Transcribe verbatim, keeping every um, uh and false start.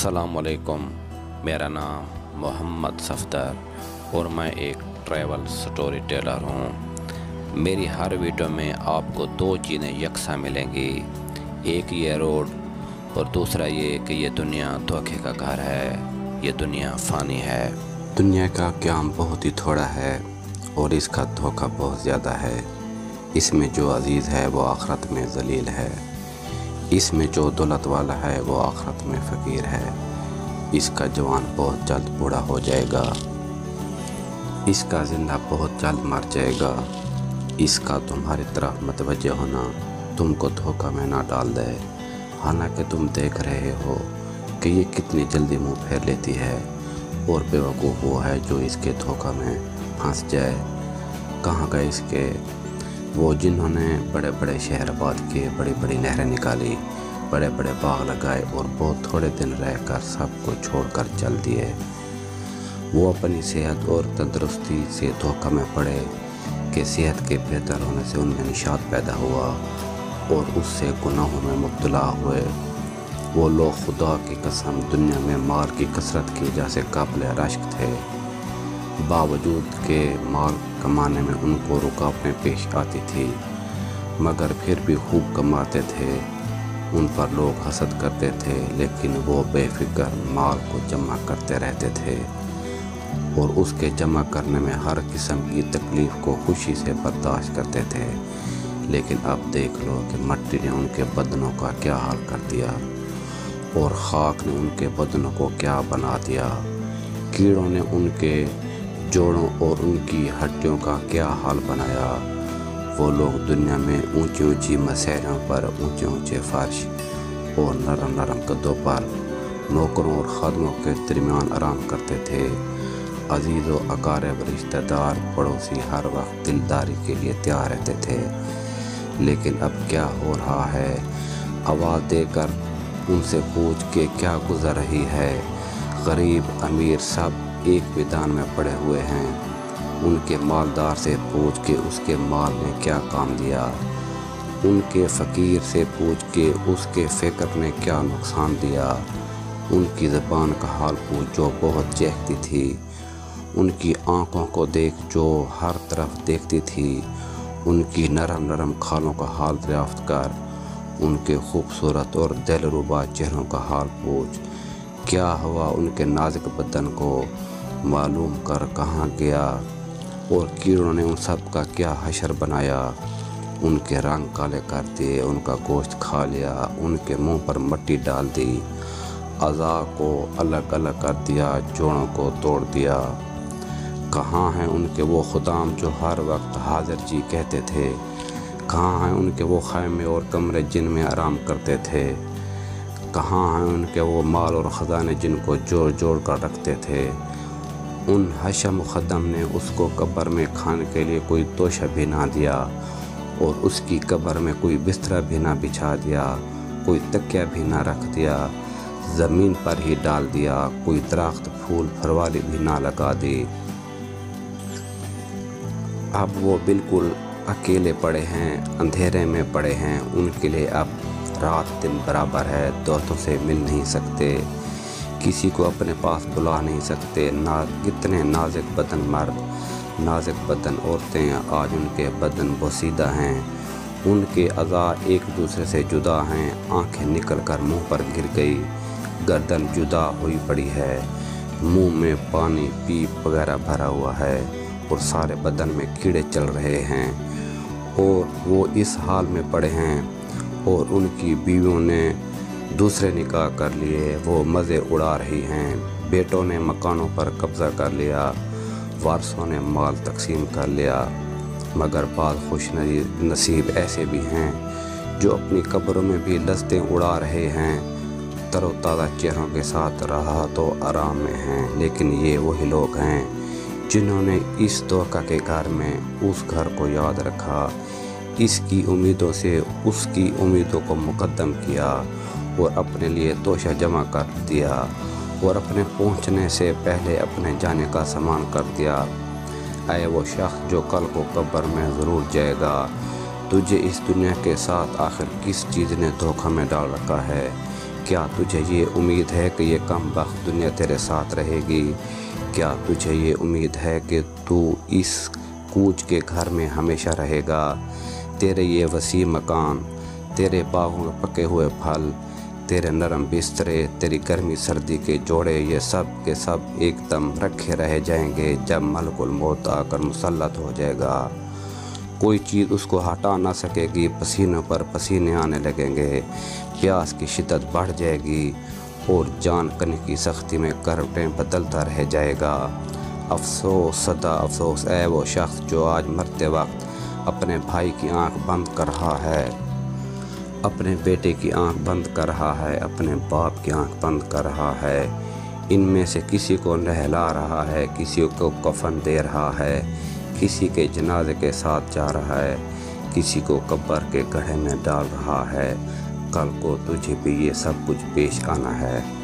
अस्सलाम वालेकुम। मेरा नाम मोहम्मद सफदर और मैं एक ट्रैवल स्टोरी टेलर हूँ। मेरी हर वीडियो में आपको दो चीज़ें यकसा मिलेंगी, एक ये रोड और दूसरा ये कि ये दुनिया धोखे का घर है, ये दुनिया फ़ानी है। दुनिया का क्याम बहुत ही थोड़ा है और इसका धोखा बहुत ज़्यादा है। इसमें जो अजीज़ है वो आखरत में ज़लील है, इसमें जो दौलत वाला है वो आखरत में फ़कीर है। इसका जवान बहुत जल्द बूढ़ा हो जाएगा, इसका ज़िंदा बहुत जल्द मर जाएगा। इसका तुम्हारी तरफ मतवज्जे होना तुमको धोखा में ना डाल दे, हालांकि तुम देख रहे हो कि ये कितनी जल्दी मुंह फेर लेती है, और बेवकूफ़ वो है जो इसके धोखा में फंस जाए। कहाँ गए इसके वो जिन्होंने बड़े बड़े शहर आबाद किए, बड़ी बड़ी नहरें निकाली, बड़े बड़े बाग लगाए और बहुत थोड़े दिन रहकर सबको छोड़कर चल दिए। वो अपनी सेहत और तंदुरुस्ती से धोखा में पड़े कि सेहत के बेहतर होने से उनमें निशात पैदा हुआ और उससे गुनाहों में मुब्तला हुए। वो लोग खुदा की कसम दुनिया में माल की कसरत की वजह से काबिल रश्क थे, बावजूद के माल कमाने में उनको रुकावटें पेश आती थी, मगर फिर भी खूब कमाते थे। उन पर लोग हसद करते थे, लेकिन वो बेफिक्र माल को जमा करते रहते थे और उसके जमा करने में हर किस्म की तकलीफ़ को खुशी से बर्दाश्त करते थे। लेकिन अब देख लो कि मिट्टी ने उनके बदनों का क्या हाल कर दिया और ख़ाक ने उनके बदनों को क्या बना दिया। कीड़ों ने उनके जोड़ों और उनकी हड्डियों का क्या हाल बनाया। वो लोग दुनिया में ऊंची ऊंची मसहरों पर ऊंचे ऊंचे फर्श और नरम नरम कदों पर नौकरों और खादमों के दरमियान आराम करते थे। अजीज़ व अकारिब रिश्तेदार पड़ोसी हर वक्त दिलदारी के लिए तैयार रहते थे। लेकिन अब क्या हो रहा है, आवाज़ देकर उनसे पूछ के क्या गुजर रही है। गरीब अमीर सब एक मैदान में पड़े हुए हैं। उनके मालदार से पूछ के उसके माल ने क्या काम दिया, उनके फ़कीर से पूछ के उसके फ़िक्र ने क्या नुकसान दिया। उनकी ज़बान का हाल पूछ जो बहुत चहकती थी, उनकी आँखों को देख जो हर तरफ देखती थी, उनकी नरम नरम खालों का हाल दरियाफ्त कर उनके खूबसूरत और दिलरुबा चेहरों का हाल पूछ। क्या हुआ उनके नाजुक बदन को मालूम कर कहाँ गया, और कीड़ों ने उन सब का क्या हशर बनाया। उनके रंग काले कर दिए, उनका गोश्त खा लिया, उनके मुंह पर मिट्टी डाल दी, अज़ा को अलग अलग कर दिया, जोड़ों को तोड़ दिया। कहाँ हैं उनके वो खुदाम जो हर वक्त हाजिर जी कहते थे। कहाँ हैं उनके वो खैमे और कमरे जिनमें आराम करते थे। कहाँ हैं उनके वो माल और ख़जाने जिनको जोड़ जोड़ कर रखते थे। उन हशम मुक़द्दम ने उसको कब्र में खाने के लिए कोई तोशा भी ना दिया और उसकी कब्र में कोई बिस्तरा भी ना बिछा दिया, कोई तकिया भी ना रख दिया, ज़मीन पर ही डाल दिया, कोई दरख्त फूल फरवाली भी ना लगा दी। अब वो बिल्कुल अकेले पड़े हैं, अंधेरे में पड़े हैं। उनके लिए अब रात दिन बराबर है, दोस्तों से मिल नहीं सकते, किसी को अपने पास बुला नहीं सकते। ना कितने नाजुक बदन मर्द, नाजुक बदन औरतें, आज उनके बदन बोसीदा हैं, उनके अज़ा एक दूसरे से जुदा हैं। आंखें निकल कर मुँह पर गिर गई, गर्दन जुदा हुई पड़ी है, मुंह में पानी पीप वगैरह भरा हुआ है और सारे बदन में कीड़े चल रहे हैं और वो इस हाल में पड़े हैं। और उनकी बीवियों ने दूसरे निकाह कर लिए, वो मज़े उड़ा रही हैं। बेटों ने मकानों पर कब्ज़ा कर लिया, वारसों ने माल तकसीम कर लिया। मगर बाद खुश नसीब ऐसे भी हैं जो अपनी कब्रों में भी लश्तें उड़ा रहे हैं, तरोताज़ा चेहरों के साथ रहा तो आराम में हैं। लेकिन ये वही लोग हैं जिन्होंने इस धोखा के घर में उस घर को याद रखा, इसकी उम्मीदों से उसकी उम्मीदों को मुकद्दम किया और अपने लिए तोशा जमा कर दिया और अपने पहुंचने से पहले अपने जाने का सामान कर दिया। ऐ वो शख्स जो कल को कब्र में ज़रूर जाएगा, तुझे इस दुनिया के साथ आखिर किस चीज़ ने धोखा में डाल रखा है। کیا تجھے یہ امید ہے کہ یہ کم بخت دنیا تیرے ساتھ رہے گی؟ کیا تجھے یہ امید ہے کہ تو اس کوچ کے گھر میں ہمیشہ رہے گا؟ تیرے یہ وسیع مکان، تیرے باغوں کے پکے ہوئے پھل، تیرے نرم بسترے، تیری گرمی سردی کے جوڑے، یہ سب کے سب ایک دم رکھے رہ جائیں گے جب ملک الموت آ کر مسلط ہو جائے گا۔ کوئی چیز اس کو ہٹا نہ سکے گی، پسینوں پر پسینے آنے لگیں گے، پیاس کی شدت بڑھ جائے گی اور جان کن کی سختی میں کروٹیں بدلتا رہ جائے گا۔ افسوس سدا افسوس اے وہ شخص جو آج مرتے وقت اپنے بھائی کی آنکھ بند کر رہا ہے، اپنے بیٹے کی آنکھ بند کر رہا ہے، اپنے باپ کی آنکھ بند کر رہا ہے۔ ان میں سے کسی کو نہلا رہا ہے، کسی کو کفن دے رہا ہے، کسی کے جنازے کے ساتھ جا رہا ہے، کسی کو قبر کے گڑھے میں ڈال رہا ہے۔ کل کو تجھے بھی یہ سب کچھ پیش آنا ہے۔